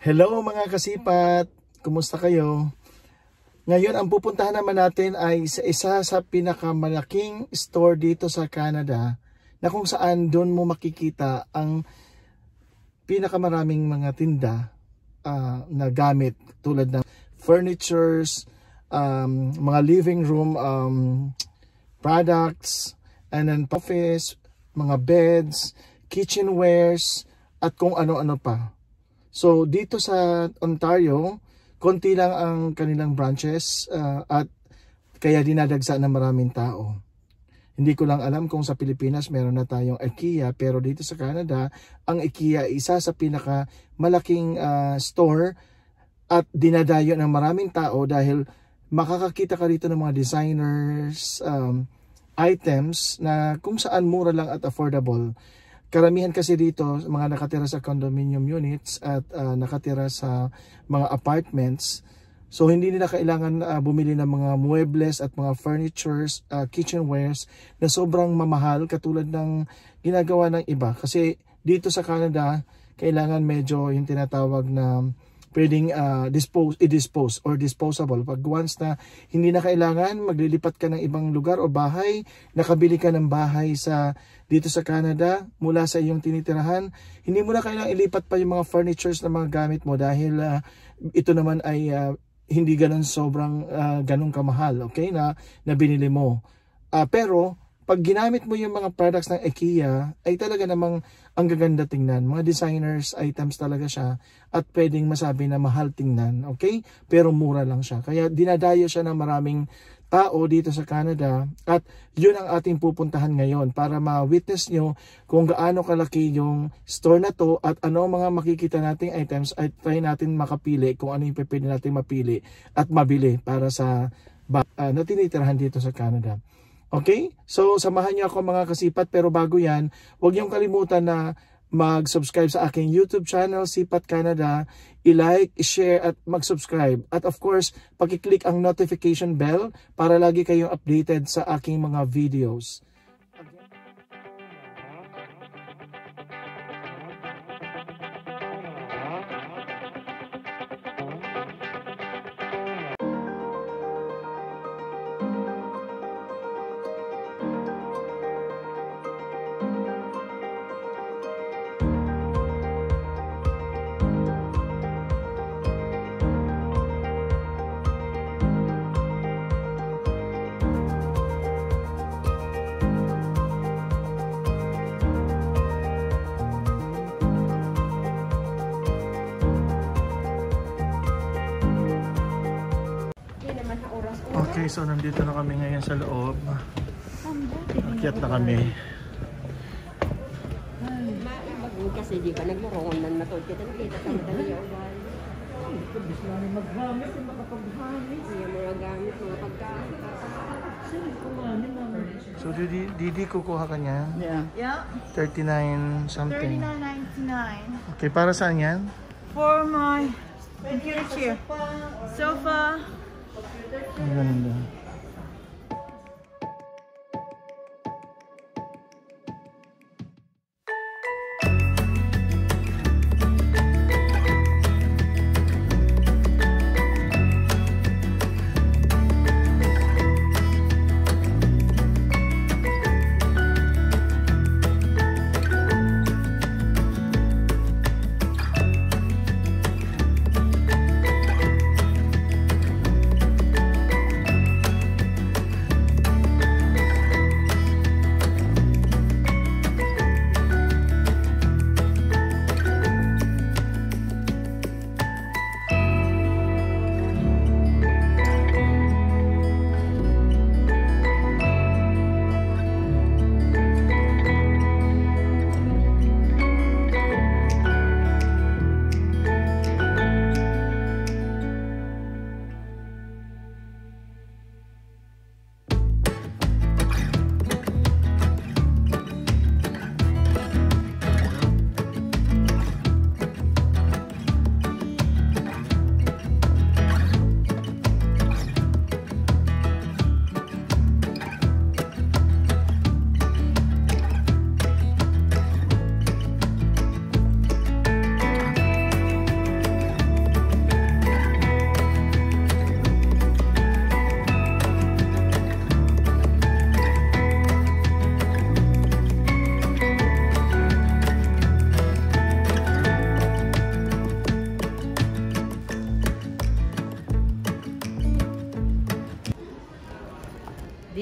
Hello mga kasipat! Kumusta kayo? Ngayon ang pupuntahan naman natin ay sa isa sa pinakamalaking store dito sa Canada na kung saan doon mo makikita ang pinakamaraming mga tinda na gamit tulad ng furnitures, mga living room products, and then office, mga beds, kitchenwares, at kung ano-ano pa. So dito sa Ontario, konti lang ang kanilang branches at kaya dinadagsa ng maraming tao. Hindi ko lang alam kung sa Pilipinas meron na tayong Ikea, pero dito sa Canada, ang Ikea ay isa sa pinakamalaking store at dinadayo ng maraming tao dahil makakakita ka rito ng mga designers, items na kung saan mura lang at affordable. Karamihan kasi dito, mga nakatira sa condominium units at nakatira sa mga apartments. So hindi nila kailangan bumili ng mga muebles at mga furnitures, kitchenwares na sobrang mamahal katulad ng ginagawa ng iba. Kasi dito sa Canada, kailangan medyo yung tinatawag na pwedeng i-dispose or disposable. Pag once na hindi na kailangan, maglilipat ka ng ibang lugar o bahay, nakabili ka ng bahay dito sa Canada mula sa iyong tinitirahan, hindi mo na kailangan ilipat pa yung mga furnitures na mga gamit mo dahil ito naman ay hindi ganun sobrang ganun kamahal, okay, na binili mo. Pero pag ginamit mo yung mga products ng Ikea, ay talaga namang ang gaganda tingnan. Mga designers items talaga siya at pwedeng masabi na mahal tingnan, okay? Pero mura lang siya. Kaya dinadayo siya ng maraming tao dito sa Canada at yun ang ating pupuntahan ngayon para ma-witness nyo kung gaano kalaki yung store na to at ano ang mga makikita nating items at try natin makapili kung ano yung pwede natin mapili at mabili para sa na tinitirahan dito sa Canada. Okay? So, samahan niyo ako mga kasipat, pero bago yan, huwag niyong kalimutan na mag-subscribe sa aking YouTube channel, siPAT Canada, i-like, i-share at mag-subscribe. At of course, pag-click ang notification bell para lagi kayong updated sa aking mga videos. Okay, so nandito na kami ngayon sa loob. Akyat na kami. Kasi di ba nagmurongon ng matod kita nakita sa dali o dahil gusto namin maghamit yung makapaghamit yung mga gamit, mga pagkain. So Didi kukuha ka niya? Yeah. 39 something. 39.99. Okay, para saan yan? For my computer chair. Sofa. Ang ganda.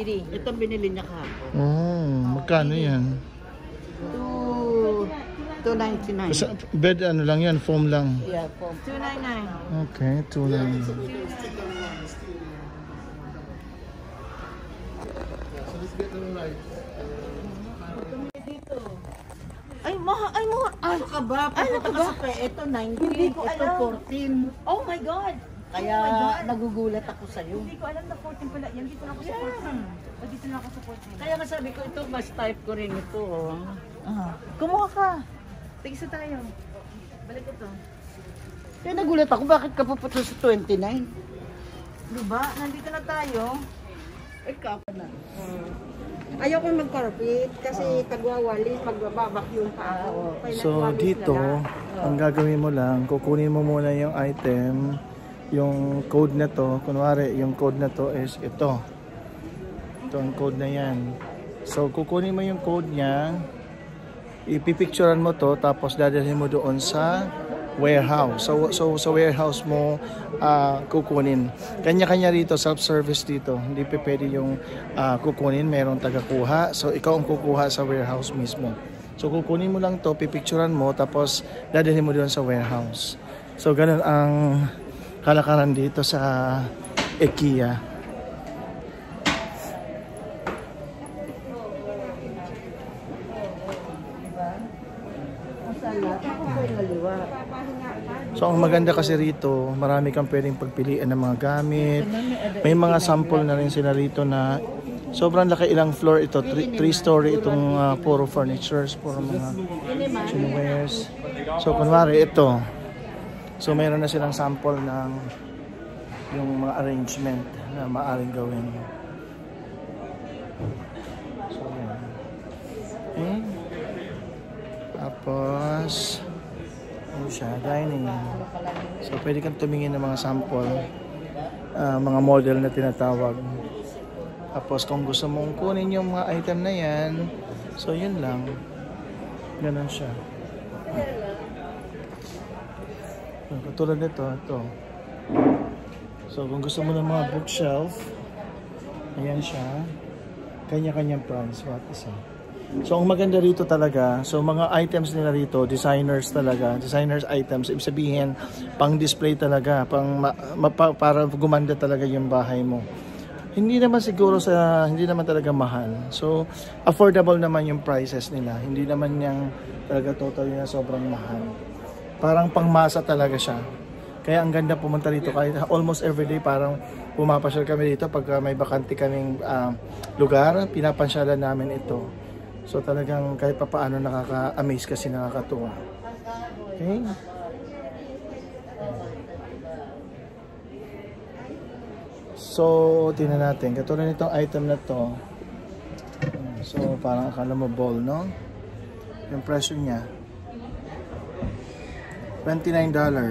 3. Ito binili niya kahapon. Magkano yan? 299. Bed ano lang yan, foam lang. Yeah, po. 299. Okay, 299. Ano ka ba? Ano ka ba? Ito 19, Hindi ko ito alam. 14. Oh my God! Kaya Oh my God. nagugulat ako sa'yo. Hindi ko alam na 14 pala. Yan, dito na ako sa 14. Dito na ako sa 14. Kaya nga sabi ko ito, mas type ko rin ito. Oh. Kumuha ka. Tigisa tayo. Balik ito. Kaya nagulat ako, bakit ka pupunta sa 29? Diba? Nandito na tayo. Ikaw pa na. Ayaw ko mag-carpet kasi tagwawalis pag babacuum pa ako. Kaya So nagwalis dito, na lang. ang gagawin mo lang, kukunin mo muna yung item, yung code na to. Kunwari, yung code na to is ito. Ito ang code na yan. So kukunin mo yung code niya, ipipicturean mo to, tapos dadalhin mo doon sa warehouse. So sa warehouse mo kukunin. Kanya-kanya rito, self-service dito. Hindi pa pwede yung kukunin, merong taga-kuha. So ikaw ang kukuha sa warehouse mismo. So kukunin mo lang to, pipicturean mo, tapos dadalhin mo doon sa warehouse. So ganun ang kalakaran dito sa Ikea. So ang maganda kasi rito, marami kang pwedeng pagpilian ng mga gamit. May mga sample na rin sila rito na sobrang laki, ilang floor ito, 3-story itong puro furnitures, puro mga kitchenwares. So kunwari ito. So mayroon na silang sample ng yung mga arrangement na maaaring gawin. So yan. Okay. Tapos ano siya, dining. So pwede kang tumingin ng mga sample, mga model na tinatawag. Tapos kung gusto mong kunin yung mga item na yan, so yun lang. Ganun siya. Katulad nito, ito. So kung gusto mo ng mga bookshelf, ayan siya. Kanya-kanyang price, what isa. So ang maganda rito talaga, so mga items nila rito, designers talaga, designers items, ibig sabihin pang display talaga, para gumanda talaga yung bahay mo. Hindi naman siguro hindi naman talaga mahal. So affordable naman yung prices nila. Hindi naman yung talaga totally na sobrang mahal. Parang pangmasa talaga siya. Kaya ang ganda pumunta dito kahit almost everyday, parang pumapasyal kami dito pag may bakante kaming lugar, pinapansyalan namin ito. So talagang kahit papaano nakaka-amaze kasi nakakatuwa. Okay? So tingnan natin, katulad nitong item na to. So parang akala mo ball, no? Yung presyo niya $29.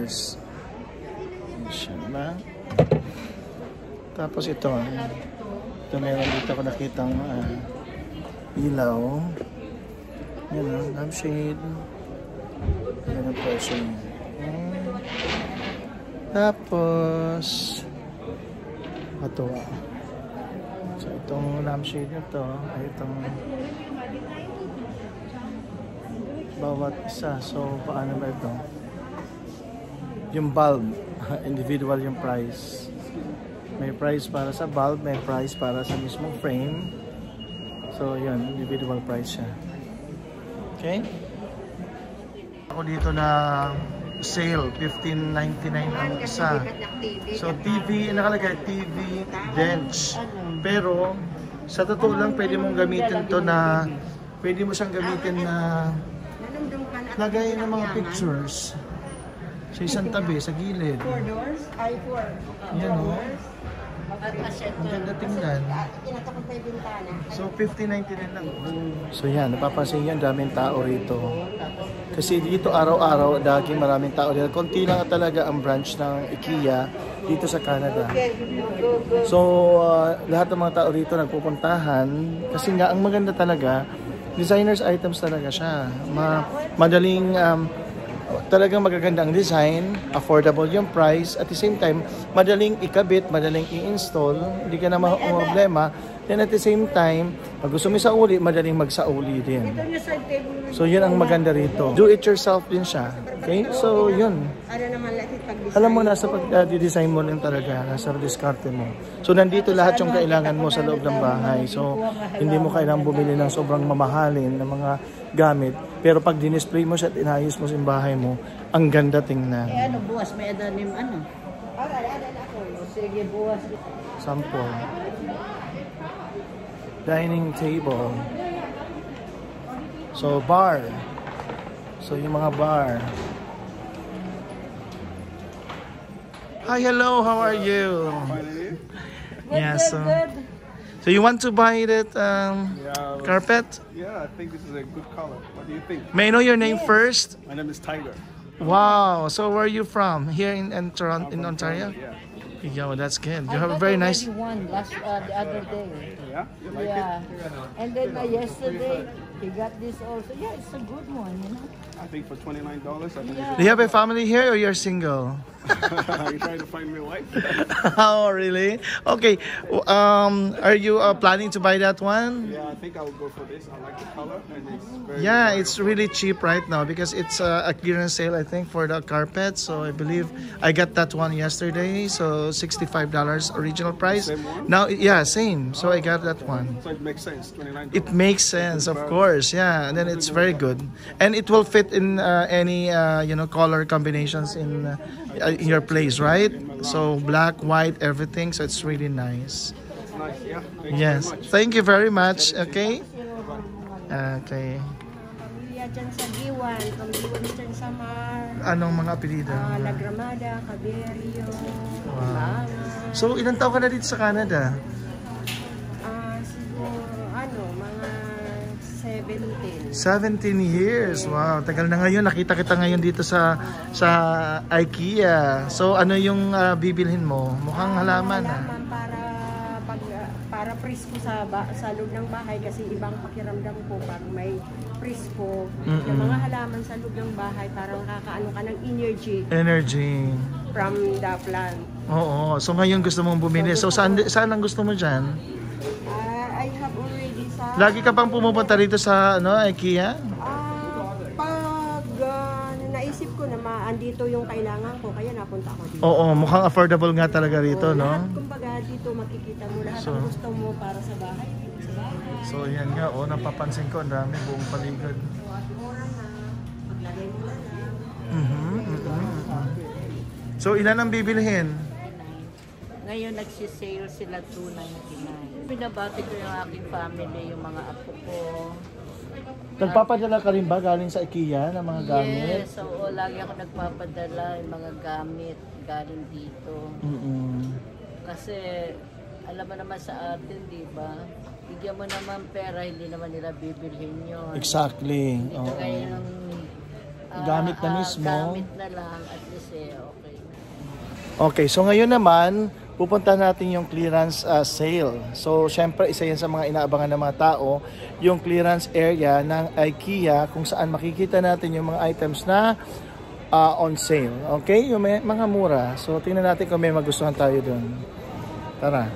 Siya ba? Tapos ito meron dito ako nakitang ilaw. Yan o, lampshade. Yan ang presyo niya. Tapos ito. So itong lampshade na to ay itong bawat isa. So paano ba ito? Yung bulb, individual yung price. May price para sa bulb, may price para sa mismong frame. So yun, individual price siya. Okay? Ako dito na sale, $15.99 ang isa. So TV, nakalagay TV bench. Pero sa totoo lang pwede mong gamitin to na, pwede mo siyang gamitin na lagay ng mga pictures sa isang tabi, sa gilid. 4 doors? Ay, 4. Yan o. Ang ganda tingnan. So, $15.99 lang. So, yan. Napapansin yan, daming tao rito. Kasi dito araw-araw, dahil maraming tao dito. Konti lang talaga ang branch ng IKEA dito sa Canada. So, lahat ng mga tao rito nagpupuntahan. Kasi nga, ang maganda talaga, designers items talaga siya. Madaling talagang magaganda ang design, affordable yung price, at the same time, madaling ikabit, madaling i-install, hindi ka na problema Then at the same time, pag gusto mo sauli, madaling magsauli din. Ito yung side table. So yun ang maganda rito. Do it yourself din siya. Okay? So yun. Ano naman lahat pag-design. Alam mo, nasa pag-design mo lang talaga, nasa diskarte mo. So nandito lahat yung kailangan mo sa loob ng bahay. So hindi mo kailangan bumili ng sobrang mamahalin ng mga gamit. Pero pag dinisplay mo siya at inayos mo sa bahay mo, ang ganda tingnan. Eh ano, buwas may adanim ano? Sige, buwas. Sample. Dining table. So bar. So yung mga bar. Hi, hello, how are you? Yeah, so you want to buy that carpet? Yeah, I think this is a good color. What do you think? May I know your name first? My name is Tiger. Wow, so where are you from? Here in Toronto, in Ontario? Yeah. Yeah, well, that's good. You have a very nice... One last the other day. Yeah? You like Yeah. it? And then yesterday he got this also. Yeah, it's a good one, you know. I think for $29, I think Do you have a family here or you're single? Are you trying to find me a wife? Oh, really? Okay. Are you planning to buy that one? Yeah, I think I will go for this. I like the color and it's very Yeah, it's really cheap right now because it's a clearance sale, I think, for the carpet. So I believe I got that one yesterday. So $65 original price. Same one? Now, yeah, same. So I got that one. So it makes sense, $29. It makes sense, of course. Yeah, and then it's very good, and it will fit in any color combinations in your place, right? So black, white, everything. So it's really nice. It's nice, yeah. Thank you Yes, very much. thank you very much. Okay. Okay. Pamilya dyan sa Giwan, pamilya dyan sa Mar, Anong mga apelido? Lagramada, Caberio, Wow. Bangas. So ilang taon ka na dito sa Canada? Siguro, mga 17. 17 years. Wow, tagal na ngayon. Nakita kita ngayon dito sa IKEA. So ano yung bibilhin mo? Mukhang halaman. Halaman para presko sa loob ng bahay kasi ibang pakiramdam ko pag may presko yung mga halaman sa loob ng bahay parang kakaano ka ng energy from the plant. Oo. So ngayon gusto mong bumili. So saan ang gusto mo dyan? I have already sa Lagi ka pang pumupunta rito sa IKEA? pag naisip ko na andito yung kailangan ko kaya napunta ako dito. Oo, mukhang affordable nga talaga rito, no? Lahat, kumbaga dito makikita mo lahat ang gusto mo para sa bahay. So yan nga, napapansin ko, ang dami buong paligid. Mura na, maglagay mo na. So ilan ang bibilhin? Ngayon nagsisale sila $2.99. Binabati ko yung aking family, yung mga apo ko. Nagpapadala ka rin ba galing sa IKEA ng mga gamit? Yes, oo, lagi ako nagpapadala yung mga gamit galing dito. Kasi alam mo naman sa atin, di ba? Bigyan mo naman pera, hindi naman nila bibilhin yun. Exactly. Ito ngayon ng gamit na mismo. Gamit na lang at least okay na. Okay, so ngayon naman, pupunta natin yung clearance sale. So, syempre, isa yan sa mga inaabangan ng mga tao, yung clearance area ng IKEA kung saan makikita natin yung mga items na on sale. Okay? Yung mga mura. So, tingnan natin kung may magustuhan tayo dun. Tara.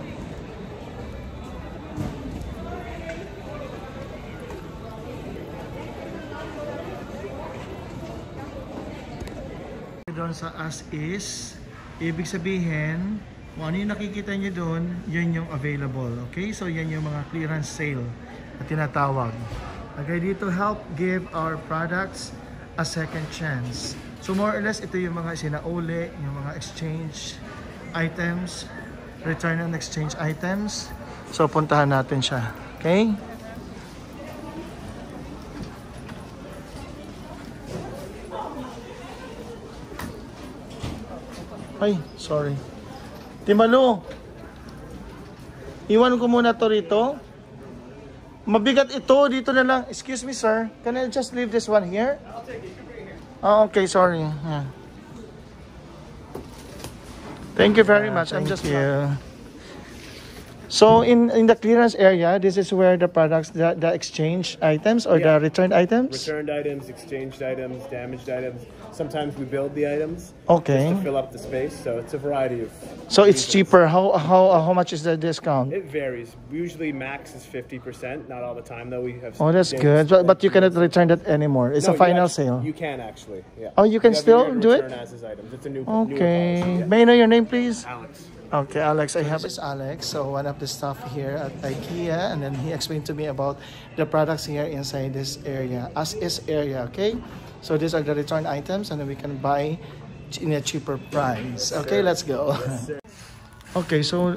Doon sa as is, ibig sabihin, kung ano yung nakikita nyo doon, yun yung available. Okay? So, yan yung mga clearance sale na tinatawag. Okay, dito, help give our products a second chance. So, more or less, ito yung mga sinauli, yung mga exchange items, return and exchange items. So, puntahan natin siya. Okay? Ay, sorry. Timalo, iwan ko muna to rito. Mabigat ito, dito na lang. Excuse me, sir. Can I just leave this one here? I'll take it. You can bring it here. Oh, okay, sorry. Yeah. Thank you very much. I'm just... So in the clearance area, this is where the products, the exchange items or the returned items? Returned items, exchanged items, damaged items. Sometimes we build the items Okay. just to fill up the space. So it's a variety of. So it's cheaper. How much is the discount? It varies. Usually max is 50%. Not all the time though. We have. Oh, that's days good. like But you cannot return that anymore. It's a No, final you sale. You can actually. Yeah. Oh, you can have a still year to do it? return as is items. It's a new. Okay. Newer policy, yeah. May I know your name, please? Alex. Okay, Alex. I have this Alex. So one of the stuff here at IKEA, and then he explained to me about the products here inside this area, as is area. Okay, so these are the return items, and then we can buy in a cheaper price. Okay, let's go. Okay, so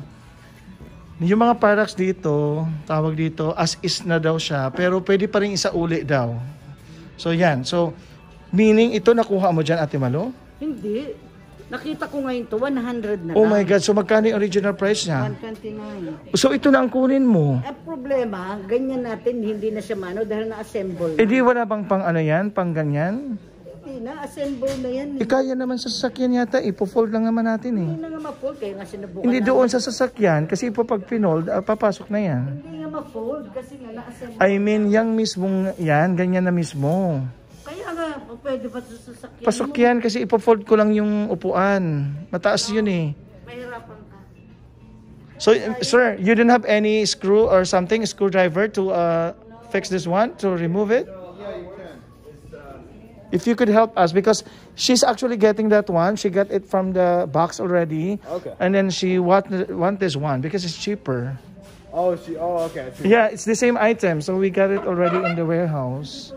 yung mga products dito, tawag dito, as is na daw siya, pero pwede pa rin isauli daw. So yan. So meaning ito nakuha mo dyan, Ate Malo? Hindi. Nakita ko ngayon to, 100 na Oh lang. my God, so magkano yung original price niya? 129. So ito na ang kunin mo. Ang problema, ganyan natin, hindi na siya mano dahil na-assemble. Eh di wala bang pang ano yan, pang ganyan? Hindi na, assemble na yan. Kaya naman sa sasakyan yata, ipo-fold lang naman natin eh. Hindi na nga ma-fold, kaya nga sinubukan Hindi namin. doon sa sasakyan, kasi pag pinold, papasok na yan. Hindi nga ma-fold, kasi nga na-assemble. I mean, yung mismong yan, ganyan na mismo. Kaya nga, pwede ba sa sasakyan Pasok mo? yan kasi ipo-fold ko lang yung upuan. Mataas yun eh. Mahirapan ka. So, sir, you didn't have any screw or something, screwdriver to fix this one, to remove it? Yeah, you can. If you could help us, because she's actually getting that one. She got it from the box already. Okay. And then she want this one because it's cheaper. Oh, okay. Yeah, it's the same item. So we got it already in the warehouse.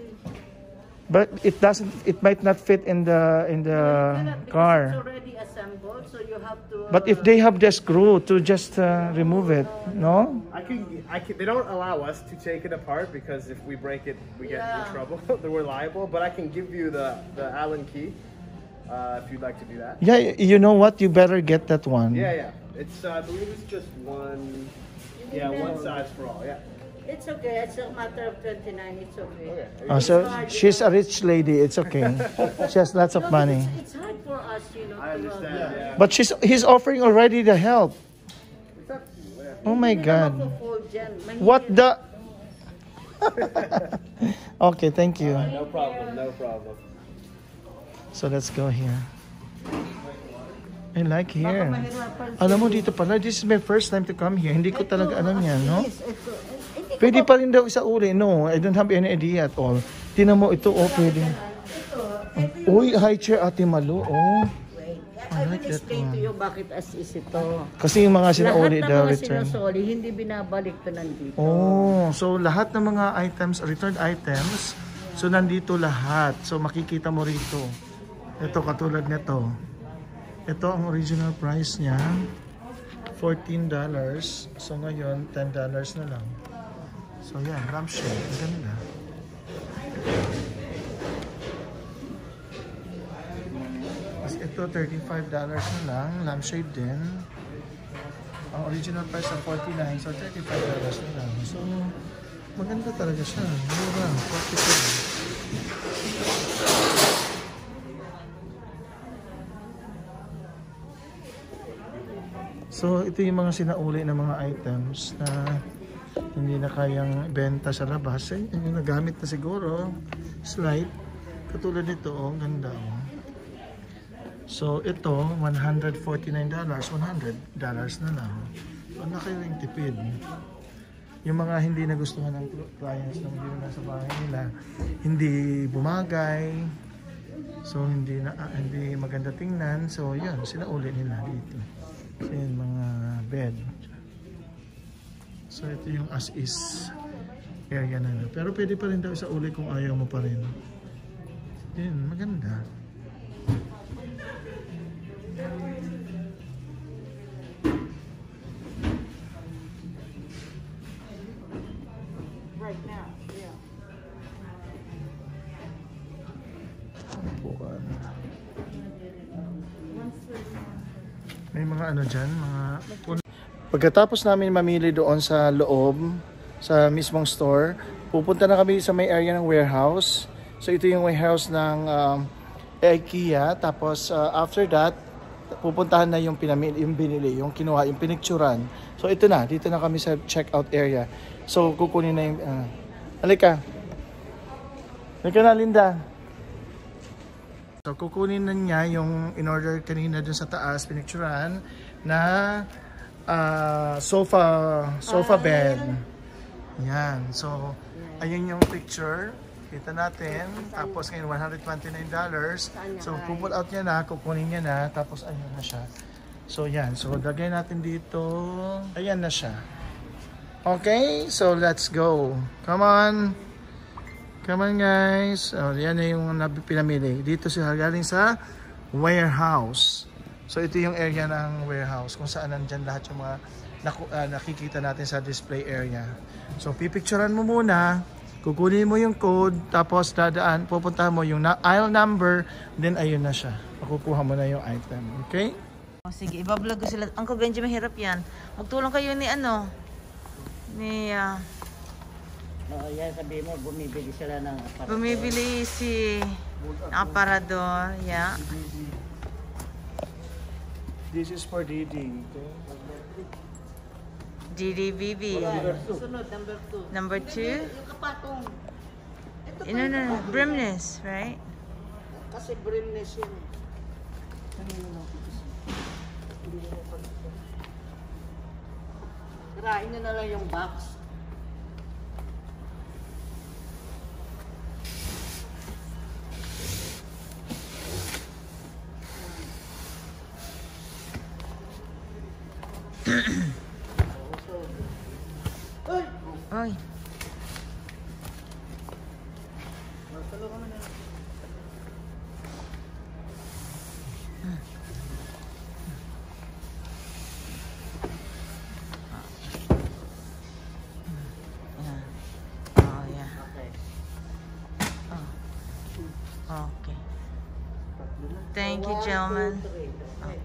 But it doesn't, it might not fit in the It's car. already assembled, so you have to... But if they have the screw to just remove it, no? I can. They don't allow us to take it apart because if we break it, we get in trouble. We're liable. But I can give you the Allen key if you'd like to do that. Yeah, you know what? You better get that one. Yeah. It's. I believe it's just one. Yeah, one size for all. Yeah. It's okay, it's a matter of 29, it's okay. Oh, so she's a rich lady. It's okay. She has lots of money. It's hard for us, you know. I understand. Yeah. But he's offering already the help. Oh my God. What the? Okay, thank you. No problem. No problem. So let's go here. I like here. Alam mo dito pala, this is my first time to come here. Hindi ko talaga alam yan, no? Pwede pa rin daw isa uli. No, I don't have any idea at all. Tingnan mo ito, oh, pwede. Uy, high chair, Ate Malo, oh. I will explain to you bakit as is ito. Kasi yung mga sinauli Lahat ng daw, mga return. sinusoli, hindi binabalik to nandito. Oh, so lahat ng mga items, returned items, so nandito lahat. So makikita mo rito. Ito, katulad nito. Ito ang original price niya, $14. So ngayon, $10 na lang. So yan, lampshade. Ang ganda. Tapos ito, $35 na lang. Lampshade din. Ang original price ng $49. So $35 na lang. So maganda talaga siya. Mura. $42. So ito yung mga sinauli na mga items na hindi na kayang benta sa labas. Eh, yung nagamit na siguro. Slide. Katulad nito, oh, ganda. Oh. So ito, $149. $100 na lang. So nakayong tipid. Yung mga hindi nagustuhan ng clients na hindi na sa bahay nila, hindi bumagay. So hindi maganda tingnan. So yun, sinauli nila dito. So yun, mga bed. So ito yung as is area na. Pero pwede pa rin daw sa uli kung ayaw mo pa rin. Yun, maganda. Right now, yeah. May mga ano dyan, mga... Pagkatapos namin mamili doon sa loob, sa mismong store, pupunta na kami sa may area ng warehouse. So ito yung warehouse ng IKEA. Tapos after that, pupuntahan na yung binili, yung kinuha, yung pinicturan. So ito na, dito na kami sa checkout area. So kukunin na yung halika. Halika na, Linda. So kukunin na niya yung in-order kanina dun sa taas, pinicturan na sofa bed. Yan. So ayun yung picture. Kita natin. Tapos ngayon $129. So pull out niya na, kukunin niya na, tapos ayun na siya. So yan. So lagay natin dito. Ayan na siya. Okay, so let's go. Come on. Come on guys. Oh, yan na yung pinamili. Dito siya galing sa warehouse. So ito yung area ng warehouse kung saan nandyan lahat yung mga nakikita natin sa display area. So pipicturean mo muna. Kukunin mo yung code, tapos dadaan, pupuntahan mo yung aisle number, then ayun na siya. Makukuha mo na yung item. Okay? Oh, sige, ibablog ko sila. Uncle Benji, mahirap yan. Magtulong kayo ni ano? Yan, sabihin mo, bumibili sila ng aparador. Bumibili si aparador. Yeah. This is for Didi. Okay? GDBB. Sunod, number 2. Number 2? Yung kapatong. Ito No. Brimness, right? kasi brimness yun. Tirahin nyo na lang yung box. Oy. Okay. Thank you, gentlemen. Okay.